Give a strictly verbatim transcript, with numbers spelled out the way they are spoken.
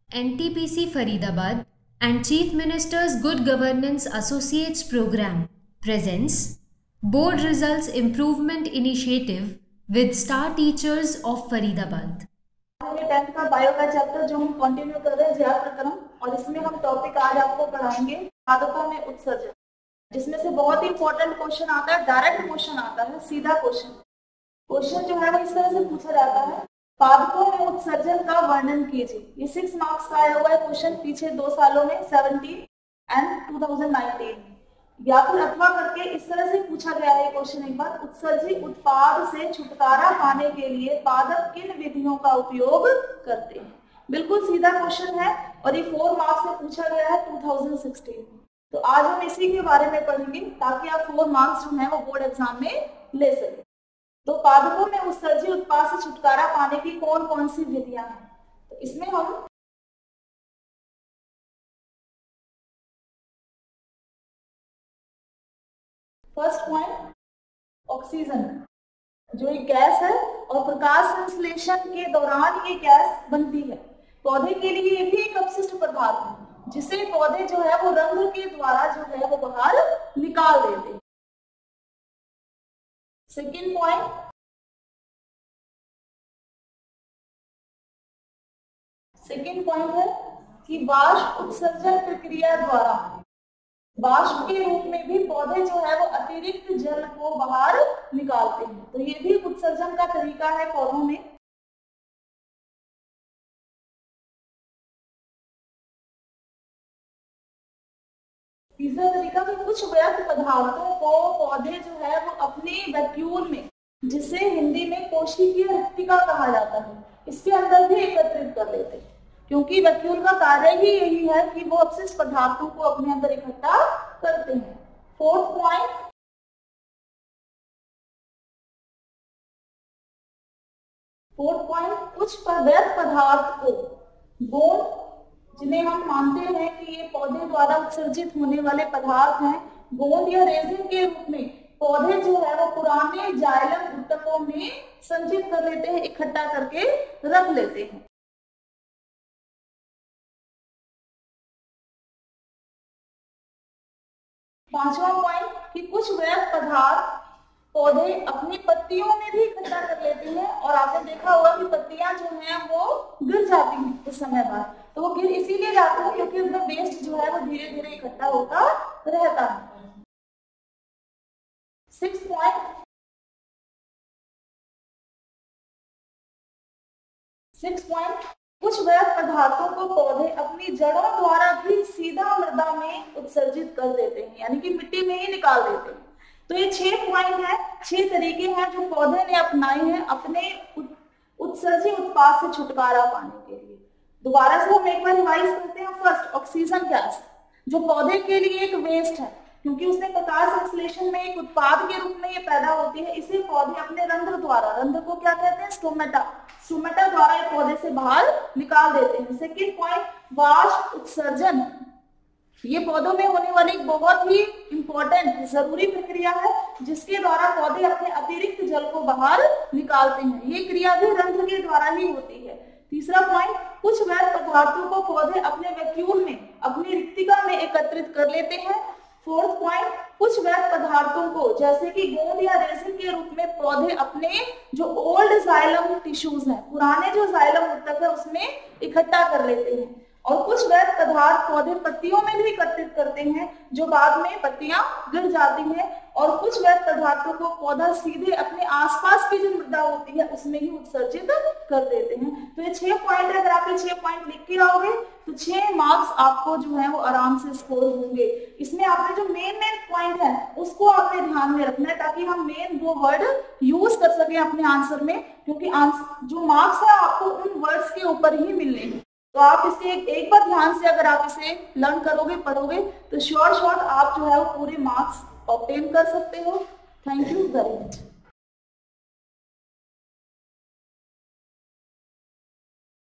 N T P C Faridabad and Chief Minister's Good Governance Associates Program presents Board Results Improvement Initiative with Star Teachers of Faridabad. Tenth का bio का chapter जो हम continue कर रहे हैं ज्ञात प्रक्रम, और इसमें हम टॉपिक आज आपको पढ़ाएंगे पादपों में उत्सर्जन, जिसमें से बहुत ही इंपॉर्टेंट क्वेश्चन आता है, डायरेक्ट क्वेश्चन आता है, सीधा क्वेश्चन क्वेश्चन जो है वो इस तरह से पूछा जाता है, पादपों में उत्सर्जन का वर्णन कीजिए। ये सिक्स मार्क्स का आया हुआ है क्वेश्चन पिछले दो सालों में seventeen and two thousand nineteen में, या फिर अथवा करके इस तरह से पूछा गया है क्वेश्चन एक बार, उत्सर्जित उत्पाद से छुटकारा पाने के लिए पादप किन विधियों का उपयोग करते हैं। बिल्कुल सीधा क्वेश्चन है और ये फोर मार्क्स में पूछा गया है टू थाउजेंड सिक्सटीन में। तो आज हम इसी के बारे में पढ़ेंगे ताकि आप फोर मार्क्स जो है वो बोर्ड एग्जाम में ले सके। तो पादपों में उत्सर्जित उत्पाद से छुटकारा पाने की कौन कौन सी विधियां हैं, तो इसमें हम फर्स्ट पॉइंट ऑक्सीजन, जो एक गैस है और प्रकाश संश्लेषण के दौरान ये गैस बनती है। पौधे के लिए ये भी एक अपशिष्ट पदार्थ है जिसे पौधे जो है वो रंध्र के द्वारा जो है वो बाहर निकाल देते हैं। सेकेंड पॉइंट सेकेंड पॉइंट है कि वाष्प उत्सर्जन प्रक्रिया द्वारा वाष्प के रूप में भी पौधे जो है वो अतिरिक्त जल को बाहर निकालते हैं। तो ये भी उत्सर्जन का तरीका है पौधों में। तीसरा तरीका कि कुछ व्यर्थ पदार्थों को पौधे जो है वो अपने वैक्यूल में, जिसे हिंदी में कोशिकीय रिक्तिका कहा जाता है, इसके अंदर भी एकत्रित कर लेते हैं, क्योंकि वैक्यूल का कार्य ही यही है कि वो अपशिष्ट पदार्थों को अपने अंदर इकट्ठा करते हैं। फोर्थ पॉइंट फोर्थ पॉइंट कुछ व्यर्थ पदार्थ को गोंद, जिन्हें हम मानते हैं कि ये पौधे द्वारा उत्सर्जित होने वाले पदार्थ हैं, गोंद या रेजिन के रूप में पौधे जो है वो पुराने जाइलम ऊतकों में संचित कर लेते हैं, इकट्ठा करके रख लेते हैं। पांचवा पॉइंट कि कुछ व्यर्थ पदार्थ पौधे अपनी पत्तियों में भी इकट्ठा कर लेते हैं, और आपने देखा होगा कि पत्तियां जो हैं वो गिर जाती हैं कुछ समय बाद। तो वो गिर इसीलिए जाती है क्योंकि उनका वेस्ट जो है वो धीरे धीरे इकट्ठा होता रहता है। सिक्स पॉइंट सिक्स पॉइंट कुछ व्यर्थ पदार्थों को पौधे अपनी जड़ों द्वारा भी सीधा मृदा में उत्सर्जित कर देते हैं, यानी कि मिट्टी में ही निकाल देते हैं। तो ये छह पॉइंट है, छह तरीके हैं जो पौधे ने अपनाए हैं अपने उत्सर्जित उत्पाद से छुटकारा पाने के लिए। दोबारा से हम एक बार रिवाइज करते हैं। फर्स्ट, ऑक्सीजन गैस, जो पौधे के लिए एक वेस्ट है, क्योंकि उसने प्रकाश संश्लेषण में एक उत्पाद के रूप में ये पैदा होती है। इसे पौधे अपने रंध्र द्वारा, रंध्र को क्या कहते हैं, स्टोमेटा, स्टोमेटा द्वारा ये पौधे से बाहर निकाल देते हैं। सेकेंड पॉइंट, वाष्प उत्सर्जन, ये पौधों में होने वाली एक बहुत ही इंपॉर्टेंट जरूरी प्रक्रिया है जिसके द्वारा पौधे अपने अतिरिक्त जल को बाहर निकालते हैं। ये क्रिया भी रंध्र के द्वारा ही होती है। तीसरा पॉइंट, कुछ व्यर्थ पदार्थों को पौधे अपने वैक्यूल में, अपनी रिक्तिका में एकत्रित कर लेते हैं। फोर्थ पॉइंट, कुछ व्यर्थ पदार्थों को जैसे कि गोंद या रेजिन के रूप में पौधे अपने जो ओल्ड जाइलम टिश्यूज हैं, पुराने जो जाइलम ऊतक है उसमें इकट्ठा कर लेते हैं। और कुछ व्यर्थ पदार्थ पौधे पत्तियों में भी एकत्रित करते हैं, जो बाद में पत्तियां गिर जाती हैं। और कुछ व्यर्थ पदार्थों को पौधा सीधे अपने आसपास की जो मृदा होती है उसमें ही उत्सर्जित कर देते हैं। तो ये छह पॉइंट है, अगर आप ये छह पॉइंट लिख के आओगे तो छह मार्क्स आपको जो है वो आराम से स्कोर होंगे। इसमें आपने जो मेन मेन पॉइंट है उसको आपने ध्यान में रखना है ताकि हम मेन वो वर्ड यूज कर सके अपने आंसर में, क्योंकि आंसर जो मार्क्स है आपको उन वर्ड्स के ऊपर ही मिलने हैं। तो आप इसे एक, एक बार ध्यान से अगर आप इसे लर्न करोगे, पढ़ोगे, तो श्योर श्योर आप जो है वो पूरे मार्क्स ऑब्टेन कर सकते हो। Thank you very much.